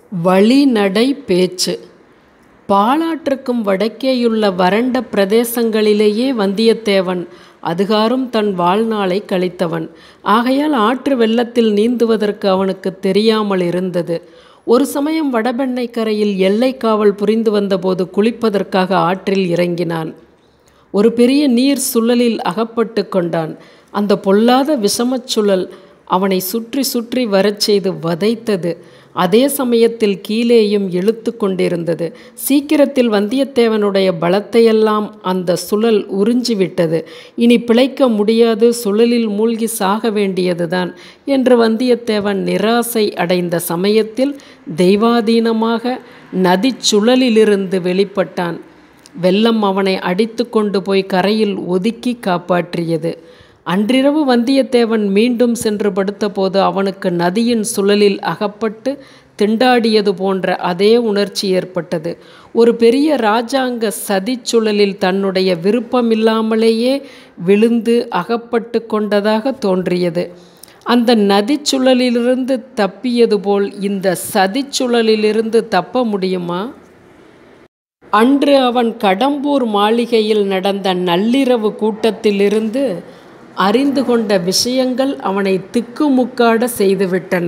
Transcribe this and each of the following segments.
வழிநடை பேச்சு. பாலாற்றுக்கும் வடக்கேயுள்ள வறண்ட பிரதேசங்களிலேயே வந்தியத்தேவன் அதுகாறும் தன் வாழ்நாளை கழித்தவன். ஆகையால் ஆற்று வெள்ளத்தில் நீந்துவதற்கு அவனுக்கு தெரியாமல் இருந்தது. ஒரு சமயம் வடபெண்ணை கரையில் எல்லை காவல் புரிந்து வந்தபோது குளிப்பதற்காக ஆற்றில் இறங்கினான். ஒரு பெரிய நீர் சுழலில் அகப்பட்டு கொண்டான். அந்த பொல்லாத விஷமச் சுழல் அவனை சுற்றி சுற்றி வரச் செய்து வதைத்தது. அதே சமயத்தில் கீழேயும் இழுத்து கொண்டிருந்தது. சீக்கிரத்தில் வந்தியத்தேவனுடைய பலத்தையெல்லாம் அந்த சுழல் உறிஞ்சிவிட்டது. இனி பிழைக்க முடியாது, சுழலில் மூழ்கி சாக வேண்டியதுதான் என்று வந்தியத்தேவன் நிராசை அடைந்த சமயத்தில் தெய்வாதீனமாக நதி சுழலிலிருந்து வெளிப்பட்டான். வெள்ளம் அவனை அடித்து கொண்டு போய் கரையில் ஒதுக்கி காப்பாற்றியது. அன்றிரவு வந்தியத்தேவன் மீண்டும் சென்று படுத்தபோது அவனுக்கு நதியின் சுழலில் அகப்பட்டு திண்டாடியது போன்ற அதே உணர்ச்சி ஏற்பட்டது. ஒரு பெரிய இராஜாங்க சதிச்சுழலில் தன்னுடைய விருப்பமில்லாமலேயே விழுந்து அகப்பட்டு கொண்டதாக தோன்றியது. அந்த நதிச்சுழலிலிருந்து தப்பியது போல் இந்த சதிச்சுழலிலிருந்து தப்ப முடியுமா? அன்று அவன் கடம்பூர் மாளிகையில் நடந்த நள்ளிரவு கூட்டத்திலிருந்து அறிந்து கொண்ட விஷயங்கள் அவனை திக்குமுக்காட செய்துவிட்டன.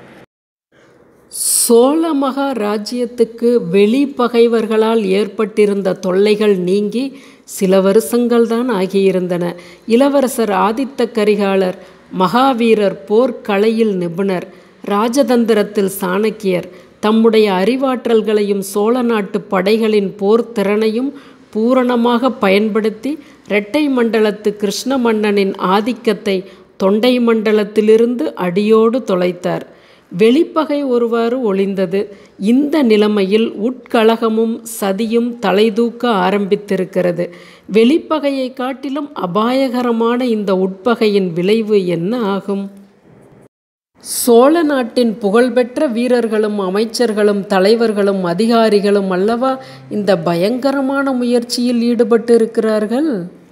சோழ மகாராஜ்யத்துக்கு வெளி பகைவர்களால் ஏற்பட்டிருந்த தொல்லைகள் நீங்கி சில வருஷங்கள்தான் ஆகியிருந்தன. இளவரசர் ஆதித்த கரிகாலர் மகாவீரர், போர்க்கலையில் நிபுணர், ராஜதந்திரத்தில் சாணக்கியர், தம்முடைய அறிவாற்றல்களையும் சோழ நாட்டு படைகளின் போர் திறனையும் பூரணமாக பயன்படுத்தி இரட்டை மண்டலத்து கிருஷ்ண மன்னனின் ஆதிக்கத்தை தொண்டை மண்டலத்திலிருந்து அடியோடு தொலைத்தார். வெளிப்பகை ஒருவாறு ஒளிந்தது. இந்த நிலைமையில் உட்கலகமும் சதியும் தலைதூக்க ஆரம்பித்திருக்கிறது. வெளிப்பகையை காட்டிலும் அபாயகரமான இந்த உட்பகையின் விளைவு என்ன ஆகும்? சோழ நாட்டின் புகழ்பெற்ற வீரர்களும் அமைச்சர்களும் தலைவர்களும் அதிகாரிகளும் அல்லவா இந்த பயங்கரமான முயற்சியில் ஈடுபட்டு இருக்கிறார்கள்.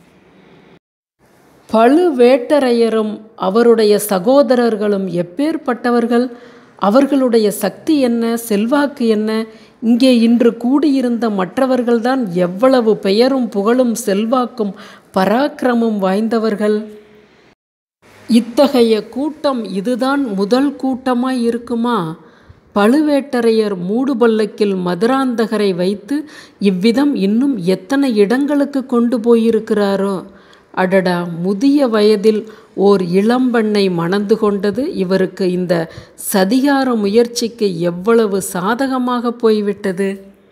பழுவேட்டரையரும் அவருடைய சகோதரர்களும் எப்பேற்பட்டவர்கள்? அவர்களுடைய சக்தி என்ன, செல்வாக்கு என்ன? இங்கே இன்று கூடியிருந்த மற்றவர்கள்தான் எவ்வளவு பெயரும் புகழும் செல்வாக்கும் பராக்கிரமும் வாய்ந்தவர்கள். இத்தகைய கூட்டம் இதுதான் முதல் கூட்டமாய் இருக்குமா? பழுவேட்டரையர் மூடுபல்லக்கில் மதுராந்தகரை வைத்து இவ்விதம் இன்னும் எத்தனை இடங்களுக்கு கொண்டு போயிருக்கிறாரோ! அடடா, முதிய வயதில் ஓர் இளம்பெண்ணை மணந்து கொண்டது இவருக்கு இந்த சதிகார முயற்சிக்கு எவ்வளவு சாதகமாக போய்விட்டது.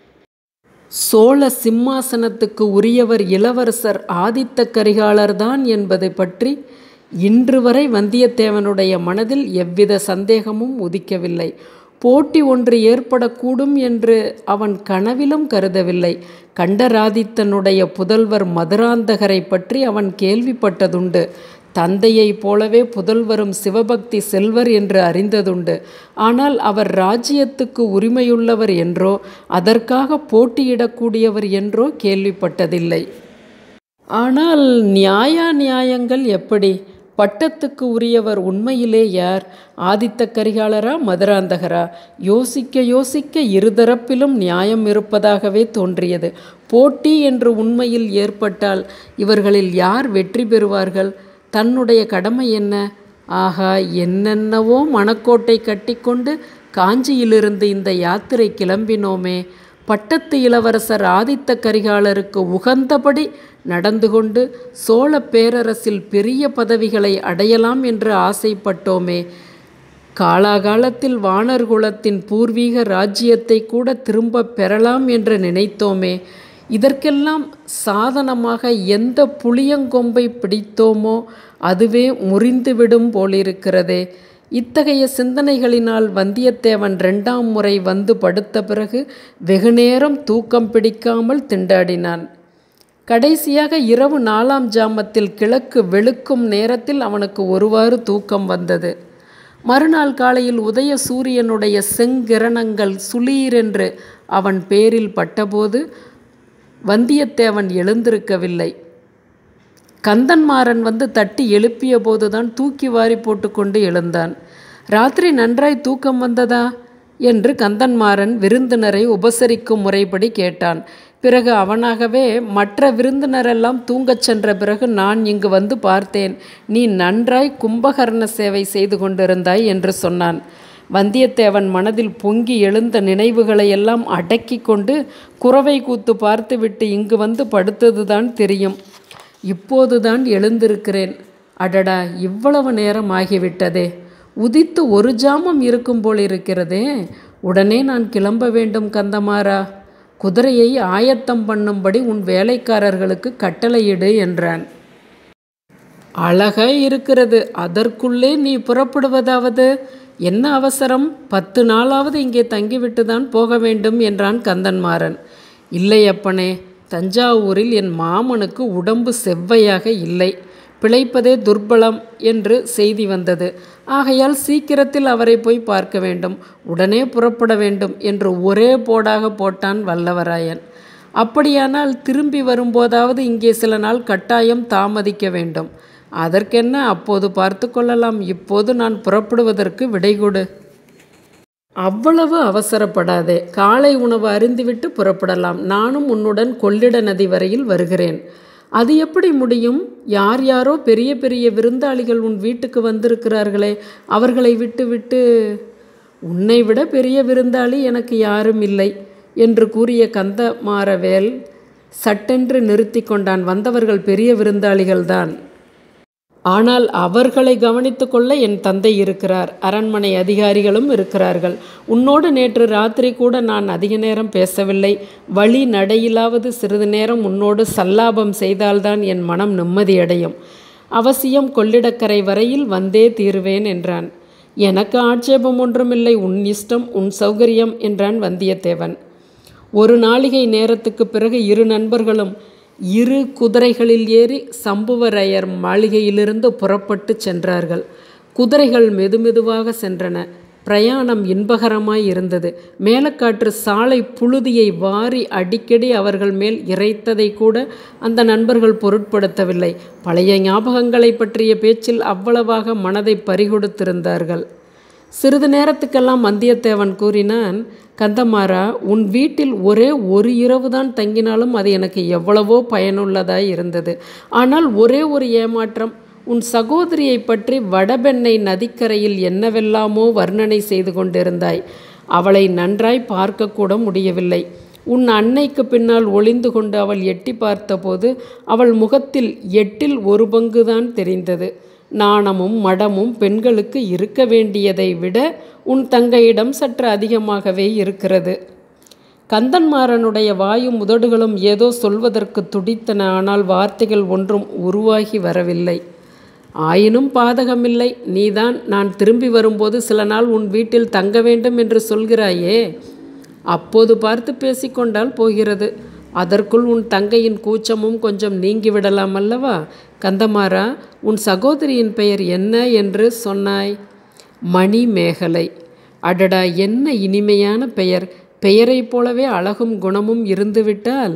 சோழ சிம்மாசனத்துக்கு உரியவர் இளவரசர் ஆதித்த கரிகாலர்தான் என்பதை பற்றி இன்று வரை வந்தியத்தேவனுடைய மனதில் எவ்வித சந்தேகமும் உதிக்கவில்லை. போட்டி ஒன்று ஏற்படக்கூடும் என்று அவன் கனவிலும் கருதவில்லை. கண்டராதித்தனுடைய புதல்வர் மதுராந்தகரை பற்றி அவன் கேள்விப்பட்டதுண்டு. தந்தையைப் போலவே புதல்வரும் சிவபக்தி செல்வர் என்று அறிந்ததுண்டு. ஆனால் அவர் ராஜ்யத்துக்கு உரிமையுள்ளவர் என்றோ அதற்காக போட்டியிடக்கூடியவர் என்றோ கேள்விப்பட்டதில்லை. ஆனால் நியாயங்கள் எப்படி? பட்டத்துக்கு உரியவர் உண்மையிலே யார்? ஆதித்த கரிகாலரா, மதுராந்தகரா? யோசிக்க இருதரப்பிலும் நியாயம் இருப்பதாகவே தோன்றியது. போட்டி என்று உண்மையில் ஏற்பட்டால் இவர்களில் யார் வெற்றி பெறுவார்கள்? தன்னுடைய கடமை என்ன? ஆகா, என்னென்னவோ மணக்கோட்டை கட்டிக்கொண்டு காஞ்சியிலிருந்து இந்த யாத்திரை கிளம்பினோமே. பட்டத்து இளவரசர் ஆதித்த கரிகாலருக்கு உகந்தபடி நடந்து கொண்டு சோழ பேரரசில் பெரிய பதவிகளை அடையலாம் என்று ஆசைப்பட்டோமே. காலாகாலத்தில் வானர் குலத்தின் பூர்வீக ராஜ்யத்தை கூட திரும்ப பெறலாம் என்று நினைத்தோமே. இதற்கெல்லாம் சாதனமாக எந்த புளியங்கொம்பை பிடித்தோமோ அதுவே முறிந்துவிடும் போலிருக்கிறதே. இத்தகைய சிந்தனைகளினால் வந்தியத்தேவன் 2ஆம் முறை வந்து படுத்த பிறகு வெகுநேரம் தூக்கம் பிடிக்காமல் திண்டாடினான். கடைசியாக இரவு 4ஆம் ஜாமத்தில் கிழக்கு வெளுக்கும் நேரத்தில் அவனுக்கு ஒருவாறு தூக்கம் வந்தது. மறுநாள் காலையில் உதய சூரியனுடைய செங்கிரணங்கள் சுளீரென்று அவன் பேரில் பட்டபோது வந்தியத்தேவன் எழுந்திருக்கவில்லை. கந்தன்மாறன் வந்து தட்டி எழுப்பிய போதுதான் தூக்கி வாரி போட்டு கொண்டு எழுந்தான். ராத்திரி நன்றாய் தூக்கம் வந்ததா என்று கந்தன்மாறன் விருந்தினரை உபசரிக்கும் முறைப்படி கேட்டான். பிறகு அவனாகவே, மற்ற விருந்தினரெல்லாம் தூங்கச் சென்ற பிறகு நான் இங்கு வந்து பார்த்தேன். நீ நன்றாய் கும்பகர்ண சேவை செய்து கொண்டிருந்தாய் என்று சொன்னான். வந்தியத்தேவன் மனதில் பொங்கி எழுந்த நினைவுகளையெல்லாம் அடக்கி கொண்டு குறவை கூத்து பார்த்துவிட்டு இங்கு வந்து படுத்ததுதான் தெரியும். இப்போதுதான் எழுந்திருக்கிறேன். அடடா, இவ்வளவு நேரம் ஆகிவிட்டதே. உதித்து ஒரு ஜாமம் இருக்கும் போல் இருக்கிறதே. உடனே நான் கிளம்ப வேண்டும் கந்தமாறா. குதிரையை ஆயத்தம் பண்ணும்படி உன் வேலைக்காரர்களுக்கு கட்டளையிடு என்றான். அழகாய் இருக்கிறது, அதற்குள்ளே நீ புறப்படுவதாவது? என்ன அவசரம்? 10 நாளாவது இங்கே தங்கிவிட்டு தான் போக வேண்டும் என்றான் கந்தன்மாறன். இல்லை அப்பனே, தஞ்சாவூரில் என் மாமனுக்கு உடம்பு செவ்வையாக இல்லை, பிழைப்பதே துர்பலம் என்று செய்தி வந்தது. ஆகையால் சீக்கிரத்தில் அவரை போய் பார்க்க வேண்டும், உடனே புறப்பட வேண்டும் என்று ஒரே போடாக போட்டான் வல்லவராயன். அப்படியானால் திரும்பி வரும்போதாவது இங்கே சில நாள் கட்டாயம் தாமதிக்க வேண்டும். அதற்கென்ன, அப்போது பார்த்து கொள்ளலாம். இப்போது நான் புறப்படுவதற்கு விடை கொடு. அவ்வளவு அவசரப்படாதே. காலை உணவு அருந்திவிட்டு புறப்படலாம். நானும் உன்னுடன் கொள்ளிட நதி வரையில் வருகிறேன். அது எப்படி முடியும்? யார் யாரோ பெரிய பெரிய விருந்தாளிகள் உன் வீட்டுக்கு வந்திருக்கிறார்களே, அவர்களை விட்டு உன்னை விட பெரிய விருந்தாளி எனக்கு யாரும் இல்லை என்று கூறிய கந்தமாறவேல் சட்டென்று நிறுத்தி கொண்டான். வந்தவர்கள் பெரிய விருந்தாளிகள்தான். ஆனால் அவர்களை கவனித்து கொள்ள என் தந்தை இருக்கிறார், அரண்மனை அதிகாரிகளும் இருக்கிறார்கள். உன்னோடு நேற்று ராத்திரி கூட நான் அதிக நேரம் பேசவில்லை. வழி நடையிலாவது சிறிது நேரம் உன்னோடு சல்லாபம் செய்தால்தான் என் மனம் நிம்மதியடையும். அவசியம் கொள்ளிடக்கரை வரையில் வந்தே தீருவேன் என்றான். எனக்கு ஆட்சேபம் ஒன்றுமில்லை, உன் இஷ்டம், உன் சௌகரியம் என்றான் வந்தியத்தேவன். ஒரு நாளிகை நேரத்துக்கு பிறகு இரு நண்பர்களும் 2 குதிரைகளில் ஏறி சம்புவரையர் மாளிகையிலிருந்து புறப்பட்டு சென்றார்கள். குதிரைகள் மெதுமெதுவாக சென்றன. பிரயாணம் இன்பகரமாய் இருந்தது. மேலக்காற்று சாலை புழுதியை வாரி அடிக்கடி அவர்கள் மேல் இறைத்ததை கூட அந்த நண்பர்கள் பொருட்படுத்தவில்லை. பழைய ஞாபகங்களை பற்றிய பேச்சில் அவ்வளவாக மனதை பறிகொடுத்திருந்தார்கள். சிறிது நேரத்துக்கெல்லாம் வந்தியத்தேவன் கூறினான், கந்தமாறா, உன் வீட்டில் ஒரே ஒரு இரவு தான் தங்கினாலும் அது எனக்கு எவ்வளவோ பயனுள்ளதாய் இருந்தது. ஆனால் ஒரே ஒரு ஏமாற்றம். உன் சகோதரியை பற்றி வடபெண்ணை நதிக்கரையில் என்னவெல்லாமோ வர்ணனை செய்து கொண்டிருந்தாய். அவளை நன்றாய் பார்க்கக்கூட முடியவில்லை. உன் அன்னைக்கு பின்னால் ஒளிந்து கொண்டு அவள் எட்டி பார்த்தபோது அவள் முகத்தில் 8 1 பங்குதான் தெரிந்தது. நாணமும் மடமும் பெண்களுக்கு இருக்க வேண்டியதை விட உன் தங்கையிடம் சற்று அதிகமாகவே இருக்கிறது. கந்தன்மாறனுடைய வாயும் உதடுகளும் ஏதோ சொல்வதற்கு துடித்தன. ஆனால் வார்த்தைகள் ஒன்றும் உருவாகி வரவில்லை. ஆயினும் பாதகமில்லை. நீதான் நான் திரும்பி வரும்போது சில நாள் உன் வீட்டில் தங்க வேண்டும் என்று சொல்கிறாயே, அப்போது பார்த்து பேசிக்கொண்டால் போகிறது. அதற்குள் உன் தங்கையின் கூச்சமும் கொஞ்சம் நீங்கிவிடலாம் அல்லவா? கந்தமாறா, உன் சகோதரியின் பெயர் என்ன என்று சொன்னாய்? மணிமேகலை. அடடா, என்ன இனிமையான பெயர்! பெயரைப் போலவே அழகும் குணமும் இருந்துவிட்டால்.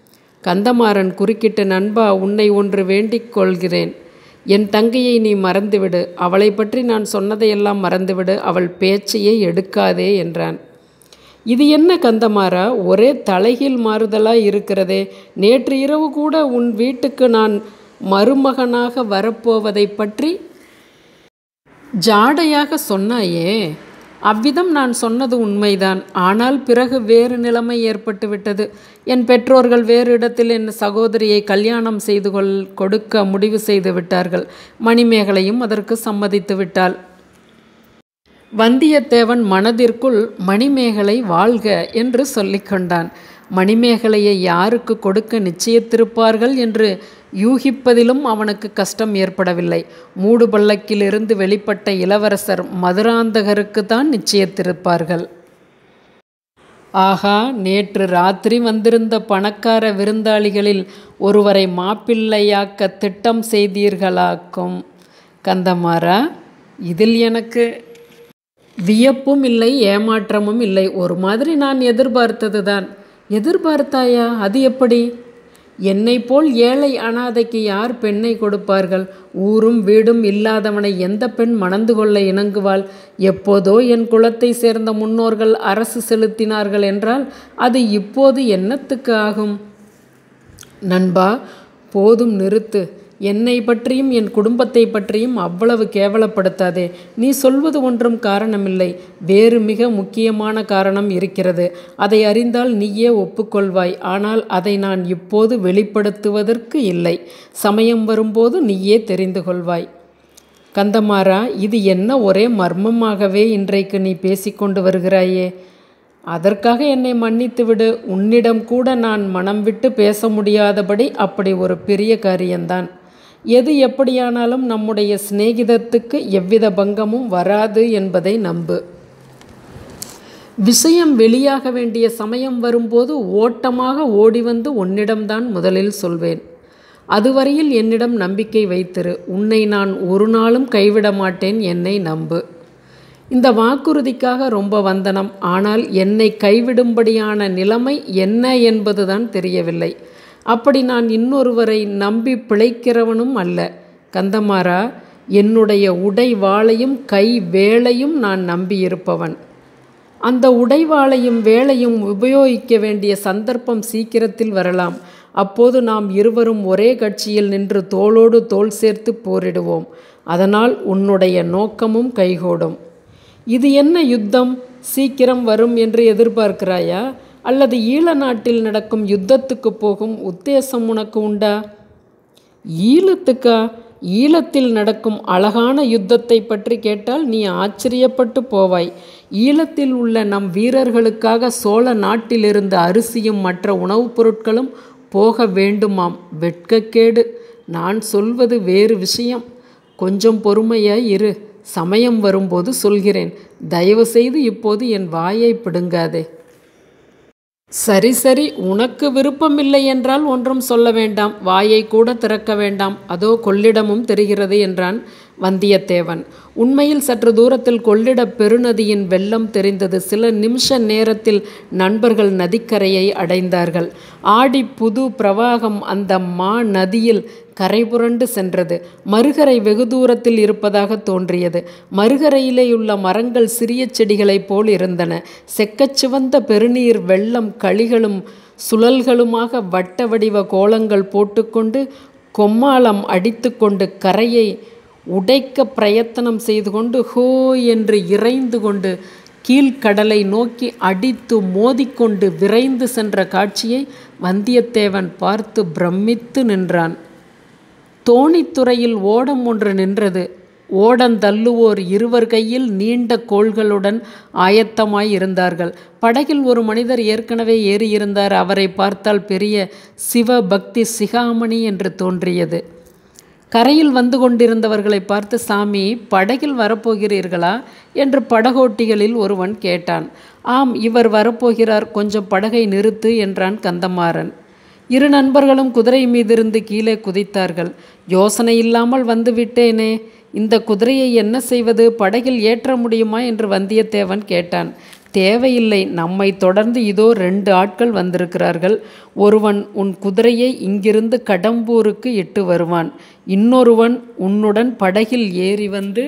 கந்தமாறன் குறுக்கிட்டு, நண்பா, உன்னை ஒன்று வேண்டிக் கொள்கிறேன். என் தங்கையை நீ மறந்துவிடு. அவளை பற்றி நான் சொன்னதையெல்லாம் மறந்துவிடு. அவள் பேச்சையே எடுக்காதே என்றான். இது என்ன கந்தமாறா, ஒரே தலைகீழ் மாறுதலாய் இருக்கிறதே. நேற்று இரவு கூட உன் வீட்டுக்கு நான் மருமகனாக வரப்போவதை பற்றி ஜாடையாக சொன்னாயே. அவ்விதம் நான் சொன்னது உண்மைதான். ஆனால் பிறகு வேறு நிலைமை ஏற்பட்டு விட்டது. என் பெற்றோர்கள் வேறு இடத்தில் என் சகோதரியை கல்யாணம் செய்து கொடுக்க முடிவு செய்து விட்டார்கள். மணிமேகலையும் அதற்கு சம்மதித்து விட்டாள். வந்தியத்தேவன் மனதிற்குள் மணிமேகலை வாழ்க என்று சொல்லிக்கொண்டான். மணிமேகலையை யாருக்கு கொடுக்க நிச்சயித்திருப்பார்கள் என்று யூகிப்பதிலும் அவனுக்கு கஷ்டம் ஏற்படவில்லை. மூடு பல்லக்கிலிருந்து வெளிப்பட்ட இளவரசர் மதுராந்தகருக்கு தான் நிச்சயித்திருப்பார்கள். ஆகா, நேற்று ராத்திரி வந்திருந்த பணக்கார விருந்தாளிகளில் ஒருவரை மாப்பிள்ளையாக்க திட்டம் செய்தீர்களாக்கும். கந்தமாறா, இதில் எனக்கு வியப்பும் இல்லை, ஏமாற்றமும் இல்லை. ஒரு மாதிரி நான் எதிர்பார்த்தது தான். எதிர்பார்த்தாயா? அது எப்படி? என்னை போல் ஏழை அனாதைக்கு யார் பெண்ணை கொடுப்பார்கள்? ஊரும் வீடும் இல்லாதவனை எந்த பெண் மணந்து கொள்ள இணங்குவாள்? எப்போதோ என் குலத்தை சேர்ந்த முன்னோர்கள் அரசு செலுத்தினார்கள் என்றால் அது இப்போது என்னத்துக்கு ஆகும்? நண்பா, போதும், நிறுத்து. என்னை பற்றியும் என் குடும்பத்தை பற்றியும் அவ்வளவு கேவலப்படுத்தாதே. நீ சொல்வது ஒன்றும் காரணமில்லை, வேறு மிக முக்கியமான காரணம் இருக்கிறது. அதை அறிந்தால் நீயே ஒப்புக்கொள்வாய். ஆனால் அதை நான் இப்போது வெளிப்படுத்துவதற்கு இல்லை. சமயம் வரும்போது நீயே தெரிந்து கொள்வாய். கந்தமாறா, இது என்ன ஒரே மர்மமாகவே இன்றைக்கு நீ பேசிக்கொண்டு வருகிறாயே? அதற்காக என்னை மன்னித்து விடு. உன்னிடம் கூட நான் மனம் விட்டு பேச முடியாதபடி அப்படி ஒரு பெரிய காரியம்தான். எது எப்படியானாலும் நம்முடைய சிநேகிதத்துக்கு எவ்வித பங்கமும் வராது என்பதை நம்பு. விஷயம் வெளியாக வேண்டிய சமயம் வரும்போது ஓட்டமாக ஓடி வந்து உன்னிடம்தான் முதலில் சொல்வேன். அதுவரையில் என்னிடம் நம்பிக்கை வைத்திரு. உன்னை நான் ஒரு நாளும் கைவிட மாட்டேன். என்னை நம்பு. இந்த வாக்குறுதிக்காக ரொம்ப வந்தனம். ஆனால் என்னை கைவிடும்படியான நிலைமை என்ன என்பதுதான் தெரியவில்லை. அப்படி நான் இன்னொருவரை நம்பி பிழைக்கிறவனும் அல்ல. கந்தமாறா, என்னுடைய உடைவாளையும் கை வேலையும் நான் நம்பியிருப்பவன். அந்த உடைவாளையும் வேலையும் உபயோகிக்க வேண்டிய சந்தர்ப்பம் சீக்கிரத்தில் வரலாம். அப்போது நாம் இருவரும் ஒரே கட்சியில் நின்று தோளோடு தோள் சேர்த்து போரிடுவோம். அதனால் உன்னுடைய நோக்கமும் கைகூடும். இது என்ன யுத்தம் சீக்கிரம் வரும் என்று எதிர்பார்க்கிறாயா? அல்லது ஈழ நாட்டில் நடக்கும் யுத்தத்துக்கு போகும் உத்தேசம் உனக்கு உண்டா? ஈழத்துக்கா? ஈழத்தில் நடக்கும் அழகான யுத்தத்தை பற்றி கேட்டால் நீ ஆச்சரியப்பட்டு போவாய். ஈழத்தில் உள்ள நம் வீரர்களுக்காக சோழ நாட்டிலிருந்து அரிசியும் மற்ற உணவுப் பொருட்களும் போக வேண்டுமாம். வெட்கக்கேடு. நான் சொல்வது வேறு விஷயம். கொஞ்சம் பொறுமையாய் இரு. சமயம் வரும்போது சொல்கிறேன். தயவு செய்து இப்போது என் வாயை பிடுங்காதே. சரி சரி, உனக்கு விருப்பமில்லை என்றால் ஒன்றும் சொல்ல வேண்டாம். வாயை கூட திறக்க வேண்டாம். அதோ கொள்ளிடமும் தெரிகிறது என்றான் வந்தியத்தேவன். உண்மையில் சற்று தூரத்தில் கொள்ளிட பெருநதியின் வெள்ளம் தெரிந்தது. சில நிமிஷ நேரத்தில் நண்பர்கள் நதிக்கரையை அடைந்தார்கள். ஆடி புது பிரவாகம் அந்த நதியில் கரை புரண்டு சென்றது. மறுகரை வெகு தூரத்தில் இருப்பதாக தோன்றியது. மறுகரையிலேயுள்ள மரங்கள் சிறிய செடிகளைப் போல் இருந்தன. செக்கச்சிவந்த பெருநீர் வெள்ளம் களிகளும் சுழல்களுமாக வட்ட வடிவ கோலங்கள் போட்டுக்கொண்டு கொம்மாளம் அடித்து கொண்டு கரையை உடைக்க பிரயத்தனம் செய்து கொண்டு ஹோ என்று இறைந்து கொண்டு கீழ்கடலை நோக்கி அடித்து மோதிக்கொண்டு விரைந்து சென்ற காட்சியை வந்தியத்தேவன் பார்த்து பிரமித்து நின்றான். தோணித்துறையில் ஓடம் ஒன்று நின்றது. ஓடந்தள்ளுவோர் இருவர் கையில் நீண்ட கோல்களுடன் ஆயத்தமாய் இருந்தார்கள். படகில் ஒரு மனிதர் ஏற்கனவே ஏறியிருந்தார். அவரை பார்த்தால் பெரிய சிவபக்தி சிகாமணி என்று தோன்றியது. கரையில் வந்து கொண்டிருந்தவர்களை பார்த்து, சாமி, படகில் வரப்போகிறீர்களா என்று படகோட்டிகளில் ஒருவன் கேட்டான். ஆம், இவர் வரப்போகிறார். கொஞ்சம் படகை நிறுத்து என்றான் கந்தமாறன். இரு நண்பர்களும் குதிரை மீதிருந்து கீழே குதித்தார்கள். யோசனை இல்லாமல் வந்து விட்டேனே, இந்த குதிரையை என்ன செய்வது? படகில் ஏற்ற முடியுமா என்று வந்தியத்தேவன் கேட்டான். தேவையில்லை, நம்மை தொடர்ந்து இதோ 2 ஆட்கள் வந்திருக்கிறார்கள். ஒருவன் உன் குதிரையை இங்கிருந்து கடம்பூருக்கு இட்டு வருவான். இன்னொருவன் உன்னுடன் படகில் ஏறி வந்து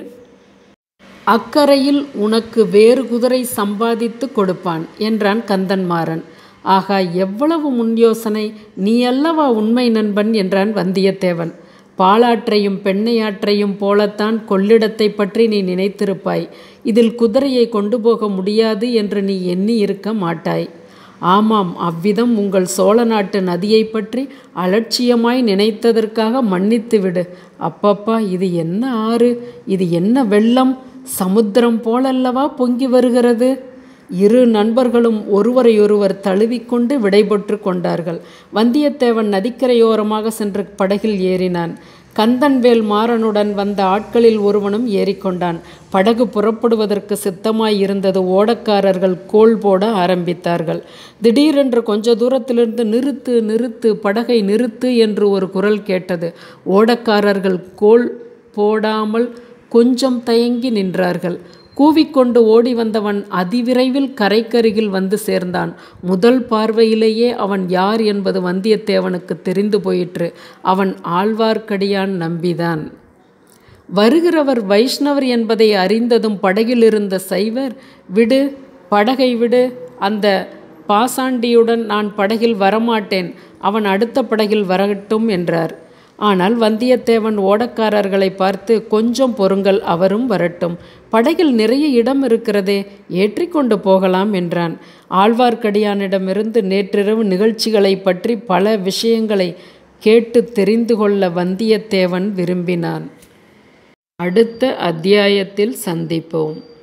அக்கரையில் உனக்கு வேறு குதிரை சம்பாதித்து கொடுப்பான் என்றான் கந்தன்மாறன். ஆகா, எவ்வளவு முன் யோசனை! நீ அல்லவா உண்மை நண்பன் என்றான் வந்தியத்தேவன். பாலாற்றையும் பெண்ணையாற்றையும் போலத்தான் கொள்ளிடத்தை பற்றி நீ நினைத்திருப்பாய். இதில் குதிரையை கொண்டு போக முடியாது என்று நீ எண்ணி இருக்க மாட்டாய். ஆமாம், அவ்விதம் உங்கள் சோழ நாட்டு நதியை பற்றி அலட்சியமாய் நினைத்ததற்காக மன்னித்துவிடு. அப்பப்பா, இது என்ன ஆறு! இது என்ன வெள்ளம்! சமுத்திரம் போலல்லவா பொங்கி வருகிறது. இரு நண்பர்களும் ஒருவரையொருவர் தழுவிக்கொண்டு விடைபெற்று கொண்டார்கள். வந்தியத்தேவன் நதிக்கரையோரமாக சென்று படகில் ஏறினான். கந்தன்வேல் மாறனுடன் வந்த ஆட்களில் ஒருவனும் ஏறிக்கொண்டான். படகு புறப்படுவதற்கு சித்தமாய் இருந்தது. ஓடக்காரர்கள் கோல் போட ஆரம்பித்தார்கள். திடீரென்று கொஞ்ச தூரத்திலிருந்து நிறுத்து, நிறுத்து, படகை நிறுத்து என்று ஒரு குரல் கேட்டது. ஓடக்காரர்கள் கோல் போடாமல் கொஞ்சம் தயங்கி நின்றார்கள். கூவிக்கொண்டு ஓடி வந்தவன் அதிவிரைவில் கரைக்கருகில் வந்து சேர்ந்தான். முதல் பார்வையிலேயே அவன் யார் என்பது வந்தியத்தேவனுக்கு தெரிந்து போயிற்று. அவன் ஆழ்வார்க்கடியான் நம்பிதான். வருகிறவர் வைஷ்ணவர் என்பதை அறிந்ததும் படகில் இருந்த சைவர், விடு, படகை விடு, அந்த பாசாண்டியுடன் நான் படகில் வரமாட்டேன், அவன் அடுத்த படகில் வரட்டும் என்றார். ஆனால் வந்தியத்தேவன் ஓடக்காரர்களை பார்த்து, கொஞ்சம் பொறுங்கள், அவரும் வரட்டும், படகில் நிறைய இடம் இருக்கிறதே, ஏற்றிக்கொண்டு போகலாம் என்றான். ஆழ்வார்க்கடியானிடமிருந்து நேற்றிரவு நிகழ்ச்சிகளை பற்றி பல விஷயங்களை கேட்டு தெரிந்து கொள்ள வந்தியத்தேவன் விரும்பினான். அடுத்த அத்தியாயத்தில் சந்திப்போம்.